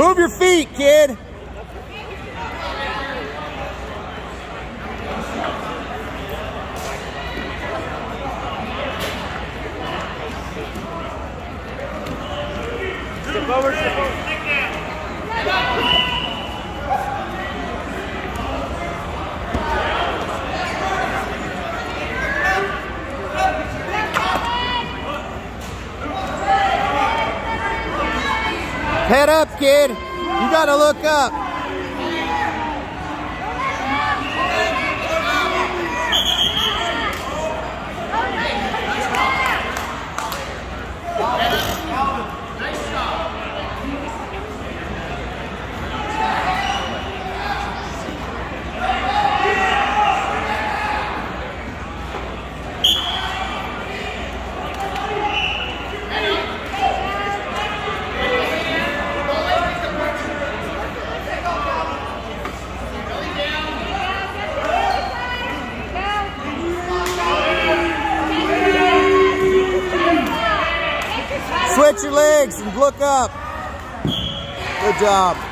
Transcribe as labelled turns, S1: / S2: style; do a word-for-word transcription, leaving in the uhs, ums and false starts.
S1: Move your feet, kid.
S2: Step over, step over.
S1: Head up, kid. You gotta look up. Switch your legs and look up. Good job.